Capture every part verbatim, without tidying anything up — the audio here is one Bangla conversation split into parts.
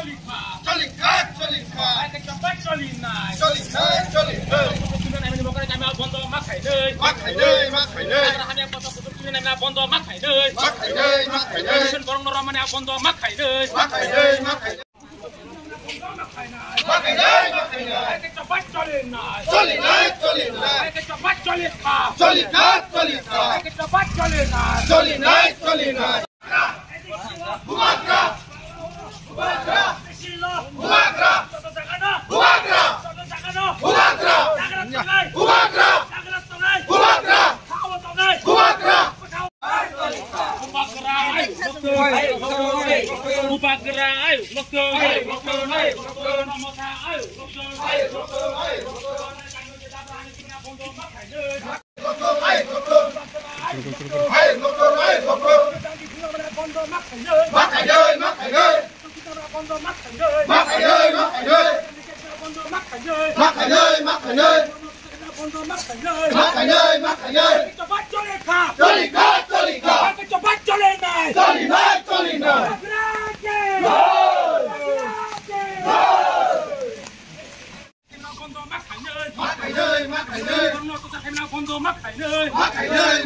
Cholika, Cholika, Cholika. Pakai coba Cholina. Cholika, Cholika. Kusunan kami bukan kami bondo makai deh. Makai deh, makai deh. Kami foto foto kusunan kami bondo makai deh. Makai deh, makai deh. Kusunan borong normal kami bondo makai deh. Makai deh, makai deh. Makai deh, makai deh. Pakai coba Cholina. Cholina, Cholina. Pakai coba Cholika. Cholika, Cholika. Pakai coba Cholina. Cholina, Cholina. Bumagra. Bumagra. Bumagra. Bumagra. Bumagra. Bumagra. Bumagra. Bumagra. Bumagra, ayo, lokal, lokal, lokal, nomor ayo, lokal, lokal, Makai deh, makai deh. Makai deh, makai deh. Makai deh, makai deh. Makai deh, makai deh. coba Cholika. Cholika, Cholika. Pakai coba Cholina. Cholina, Cholina. Makai deh, makai deh. Makai deh, makai deh.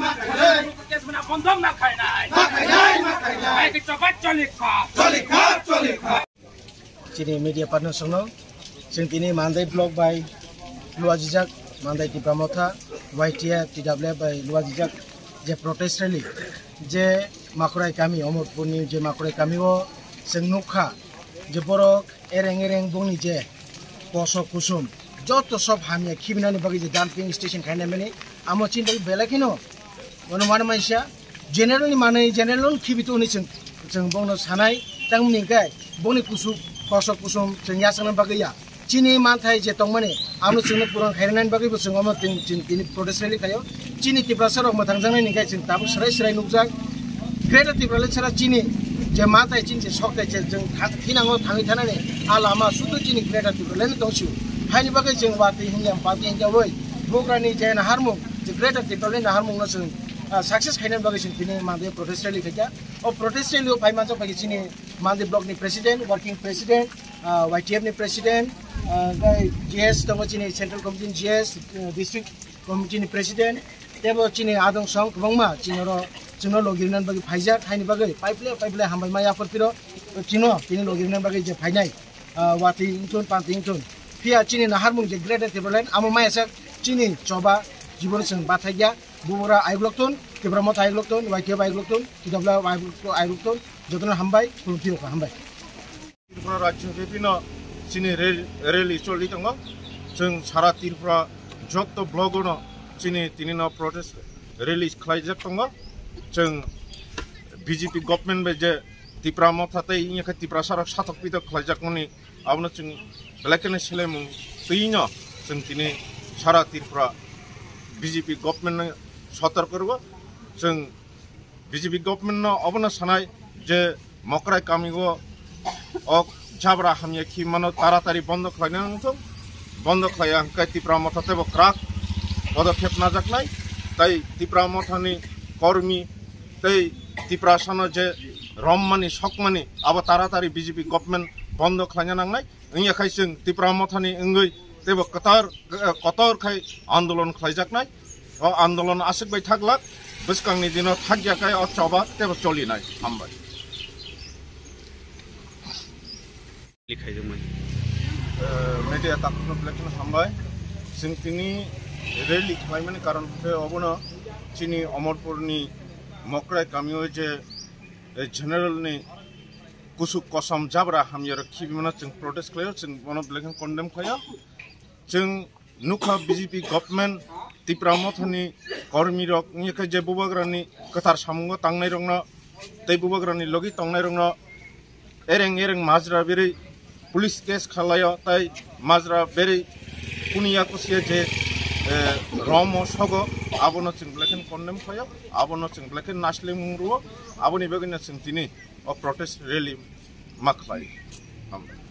Makai deh, makai deh. coba Cholika. Cholika, Cholika. Cini media partner sono, sing kini mandai blog by Luar Jijak, mandai di Pramotha, Y T A T W by Luar Jijak, je protest rally, je makurai kami, omor puni je makurai kami wo, sing nukha, je borok ereng ereng bungi je, kosok kusum, joto sob hamnya kibinani bagi je dumping station kaina meni, amo cinta bela kino, wano mana maisha, general ni mana general kibitu ni sing sing bongno sanai, tang meningkai, bungi kusum. Kosok kusum sengya senang bagaya. Cini mantai je tong mane. Anu senang kurang khairan bagi busung amat ting cini ini proses rally kayo. Cini tiba serok matang jangan ni kai cini tabu serai serai nukjak. Greater tiba le cara cini je mantai cini je sok je jeng hinango tangi tanah ni. Alama suatu cini greater tiba le ni tongsiu. Hai ni bagai jeng wati hinjam pati hinjam woi. Bukan ni je na harmung. Je greater tiba le na harmung nasung. Success khairan bagi cini ini mantai proses rally kaja. Oh protest rally pai macam bagi cini Mandi Block ni President, Working President, uh, Y T F ni President, uh, G S tunggu cini Central Committee G S, uh, District Committee ni President, tebo cini adong song kebangma, cini ro cini logirinan bagi pajak, hai ni bagi pipeline pipeline hambai maya perpiro, cini cini logirinan bagi je pajai, uh, wati intun panti intun, pia cini nahar mung je grade tebelen, amu maya sak cini coba jibun seng bathaja, bubura aiglok tun, kebermot aiglok tun, Y T F aiglok tun, tidak belah aiglok tun. Jodoh hambai, kultiyo ka hambai. Tirupura Rajya Bipina Cini rally choli tanga, jeng Sara Tirupura jokto blogono Cini tinina protest rally khlaijak tanga, jeng B J P government beje Tipra mothate inya ka Tipra sarak satok pito khlaijak moni abno jeng belakene selemu tinya jeng tini Sara Tirupura B J P government sotor korgo, jeng B J P government no abno sanai যে মকরাই কামিগো অক ঝাবরা হামিয়া কি মানো তাড়াতাড়ি বন্ধ খাইনা নতুন বন্ধ খাইয়া হাঙ্কাই তিপ্রা মথাতে বক্রাক পদক্ষেপ না যাক নাই তাই তিপ্রা মথানি কর্মী তাই তিপ্রা সানো যে রমমানি সকমানি আবার তাড়াতাড়ি বিজেপি গভর্নমেন্ট বন্ধ খাইনা নাংনাই ইয়া খাইছেন তিপ্রা মথানি ইঙ্গই তেব কতার কতর খাই আন্দোলন খাইজাক নাই ও আন্দোলন আসিকবাই থাকলাক বসকাংনি দিন থাকিয়াকাই অচবা তেব চলি নাই হামবাই media takut belakang hambai, sing kini rally kemarin mana karan ke abona cini Amarpur ni mokrai kami je general ni kusuk kosam jabra ham ya rakhi mana sing protest kaya sing mana belakang condemn kaya, sing nukha B J P government Tipra mothani kormi rok ni kaje bubagrani katar samungo tangnai rongna tei bubagrani logi tangnai rongna ereng ereng majra beri police case খালায় তাই মাজরা বেরি কুনিয়া কুসিয়া যে রম সগ আবনো চিং ব্লেকেন কন্ডেম খায় আবনো চিং ব্লেকেন নাসলে মুরু আবনি বেগিনা চিং তিনি ও প্রটেস্ট রেলি মাখলাই